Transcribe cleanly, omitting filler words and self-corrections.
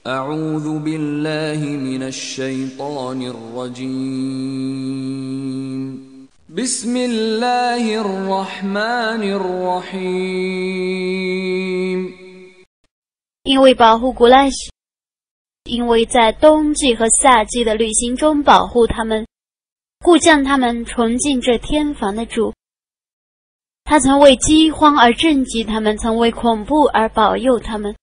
أعوذ بالله من الشيطان الرجيم بسم الله الرحمن الرحيم 因为保护古兰西，因为在冬季和夏季的旅行中保护他们，故将他们重进这天房的主。他曾为饥荒而赈济他们，曾为恐怖而保佑他们。